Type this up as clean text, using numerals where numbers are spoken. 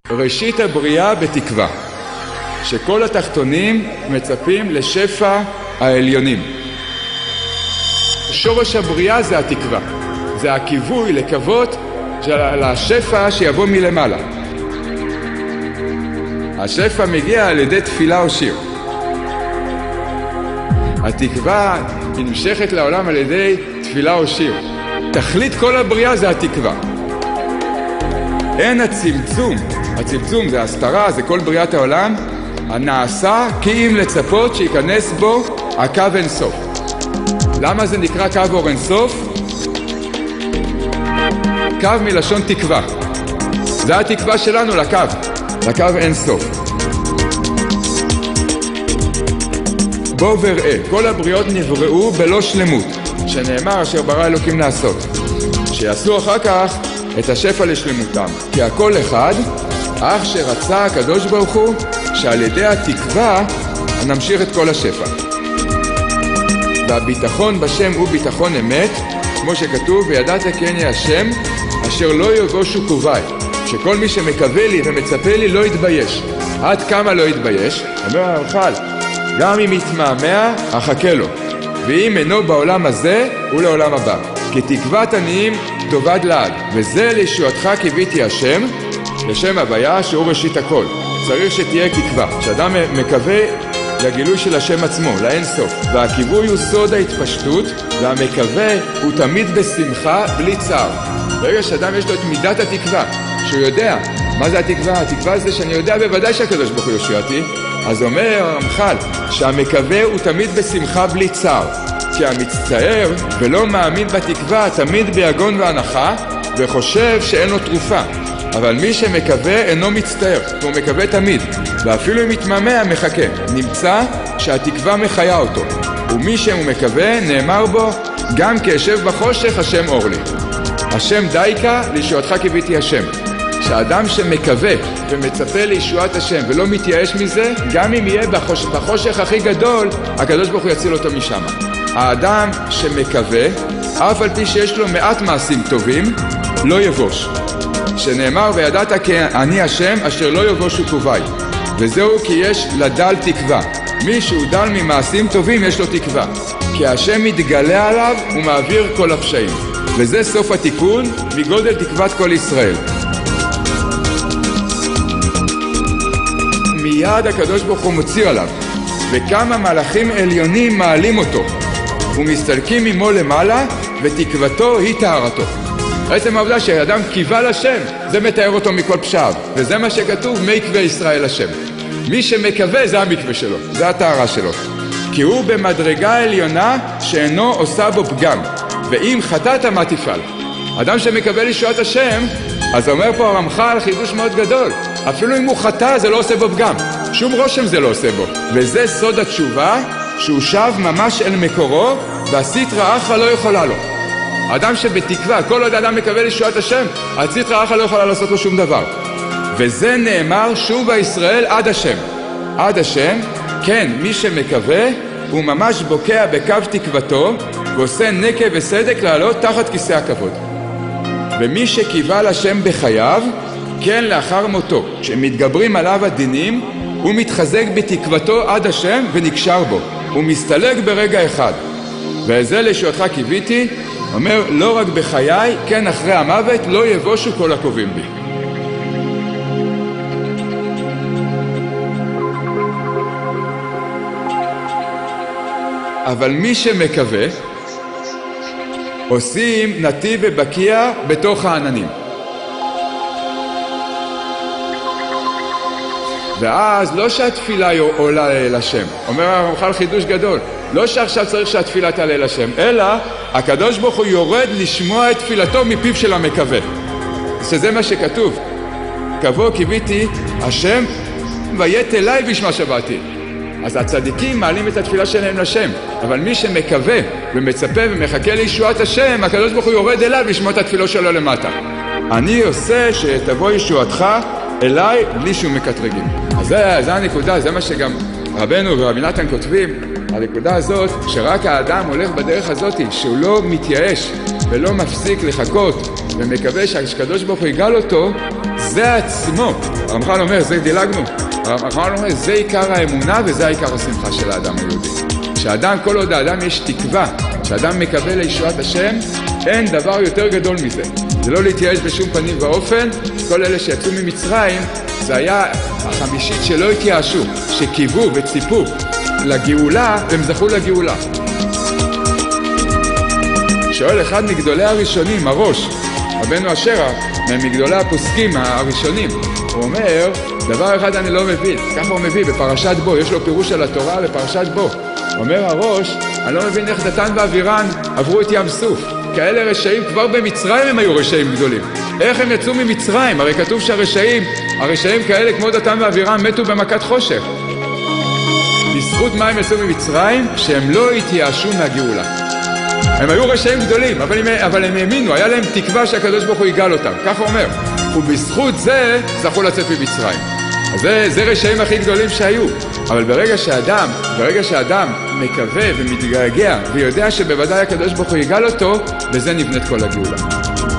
ראשית הבריאה בתקווה, שכל התחתונים מצפים לשפע העליונים. שורש הבריאה זה התקווה, זה הכיווי לקוות לשפע שיבוא מלמעלה. השפע מגיע על ידי תפילה או שיר. התקווה היא נמשכת לעולם על ידי תפילה או שיר. תכלית כל הבריאה זה התקווה. אין הצמצום, הצמצום זה הסתרה, זה כל בריאת העולם, הנעשה כי אם לצפות שיכנס בו הקו אינסוף. למה זה נקרא קו אור אינסוף? קו מלשון תקווה. זה התקווה שלנו לקו אינסוף. בוא וראה, כל הבריאות נבראו בלא שלמות, שנאמר אשר ברא אלוקים לעשות, שיעשו אחר כך את השפע לשלמותם, כי הכל אחד, אך שרצה הקדוש ברוך הוא שעל ידי התקווה נמשיך את כל השפע. והביטחון בשם הוא ביטחון אמת, כמו שכתוב, וידעת כי אני השם אשר לא יבושו קוביי, שכל מי שמקווה לי ומצפה לי לא יתבייש. עד כמה לא יתבייש? אומר הרמח"ל, גם אם יתמהמה אחכה לו, ואם אינו בעולם הזה הוא לעולם הבא, כי תקוות עניים תאבד לעד, וזה לישועתך קיוויתי השם, לשם הוויה שהוא ראשית הכל. צריך שתהיה תקווה, שאדם מקווה לגילוי של השם עצמו, לאין סוף, והכיווי הוא סוד ההתפשטות, והמקווה הוא תמיד בשמחה בלי צער. ברגע שאדם יש לו את מידת התקווה, שהוא יודע מה זה התקווה, התקווה זה שאני יודע בוודאי שהקדוש ברוך הוא יושיע אותי, אז אומר הרמח"ל שהמקווה הוא תמיד בשמחה בלי צער, כי המצטער ולא מאמין בתקווה תמיד ביגון והנחה וחושב שאין לו תרופה. אבל מי שמקווה אינו מצטער, הוא מקווה תמיד, ואפילו אם מתמהמה מחכה. נמצא שהתקווה מחיה אותו, ומי שהוא מקווה נאמר בו גם כאשב בחושך השם אור לי. השם דייקה לישועתך קיוויתי השם. שהאדם שמקווה ומצפה לישועת השם ולא מתייאש מזה, גם אם יהיה בחושך הכי גדול, הקדוש ברוך הוא יציל אותו משם. האדם שמקווה, אף על פי שיש לו מעט מעשים טובים, לא יבוש. שנאמר וידעת כי אני השם אשר לא יבושו קוביי, וזהו כי יש לדל תקווה. מי שהוא דל ממעשים טובים יש לו תקווה, כי השם מתגלה עליו ומעביר כל הפשעים, וזה סוף התיקון מגודל תקוות כל ישראל. מיד הקדוש ברוך הוא מוציא עליו, וכמה מלאכים עליונים מעלים אותו ומסתלקים עמו למעלה, ותקוותו היא טהרתו. בעצם העובדה שהאדם קיווה לשם, זה מתאר אותו מכל פשעיו, וזה מה שכתוב, מקווה ישראל השם. מי שמקווה זה המקווה שלו, זה הטהרה שלו, כי הוא במדרגה עליונה שאינו עושה בו פגם, ואם חטאת מה תפעל. אדם שמקווה לישועת השם, אז אומר פה הרמח"ל חידוש מאוד גדול, אפילו אם הוא חטא זה לא עושה בו פגם, שום רושם זה לא עושה בו, וזה סוד התשובה, שהוא שב ממש אל מקורו, והסטרא אחרא לא יכולה לו. האדם שבתקווה, כל עוד האדם מקווה לישועת השם, הסטרא אחרא לא יכולה לעשות לו שום דבר. וזה נאמר שובה ישראל עד השם. עד השם, כן, מי שמקווה, הוא ממש בוקע בקו תקוותו, ועושה נקה וסדק לעלות תחת כיסא הכבוד. ומי שקיווה לשם בחייו, כן לאחר מותו, כשמתגברים עליו הדינים, הוא מתחזק בתקוותו עד השם ונקשר בו. הוא מסתלק ברגע אחד. וזה לישועתך קיוויתי, אומר לא רק בחיי, כן אחרי המוות לא יבושו כל הקרובים בי. אבל מי שמקווה, עושים נתיב ובקיע בתוך העננים. ואז לא שהתפילה עולה לשם, אומר הרמח"ל חידוש גדול, לא שעכשיו צריך שהתפילה תעלה לשם, אלא הקדוש ברוך הוא יורד לשמוע את תפילתו מפיו של המקווה, שזה מה שכתוב, קבו קיוויתי השם ויית אליי בשמה שבעתי. אז הצדיקים מעלים את התפילה שלהם לשם, אבל מי שמקווה ומצפה ומחכה לישועת השם, הקדוש ברוך הוא יורד אליו לשמוע את התפילה שלו למטה. אני עושה שתבוא ישועתך אליי בלי שום מקטרגים. אז זה הנקודה, זה מה שגם רבנו ורבי נתן כותבים, הנקודה הזאת שרק האדם הולך בדרך הזאת, שהוא לא מתייאש ולא מפסיק לחכות ומקווה שהקדוש ברוך הוא יגאל אותו, זה עצמו, הרמח"ל אומר, זה דילגנו, הרמח"ל אומר, זה עיקר האמונה וזה עיקר השמחה של האדם היהודי. שאדם, כל עוד האדם יש תקווה, שאדם מקווה לישועת השם, אין דבר יותר גדול מזה. זה לא להתייאש בשום פנים ואופן. כל אלה שיצאו ממצרים, זה היה החמישית שלא התייאשו, שקיוו וציפו לגאולה, והם זכו לגאולה. שואל אחד מגדולי הראשונים, הראש, רבנו אשרה, מגדולי הפוסקים הראשונים, הוא אומר, דבר אחד אני לא מבין, ככה הוא מביא בפרשת בו, יש לו פירוש על התורה בפרשת בו. אומר הראש, אני לא מבין איך דתן ואבירן עברו את ים סוף. כאלה רשעים, כבר במצרים הם היו רשעים גדולים. איך הם יצאו ממצרים? הרי כתוב שהרשעים כאלה כמו דתן ואבירן מתו במכת חושך. בזכות מה הם יצאו ממצרים? שהם לא התייאשו מהגאולה. הם היו רשעים גדולים, אבל הם האמינו, היה להם תקווה שהקדוש ברוך הוא יגאל אותם. ככה אומר. ובזכות זה זכו לצאת ממצרים. אז זה רשעים הכי גדולים שהיו. אבל ברגע שאדם מקווה ומתגעגע ויודע שבוודאי הקדוש ברוך הוא יגאל אותו, בזה נבנית כל הגאולה.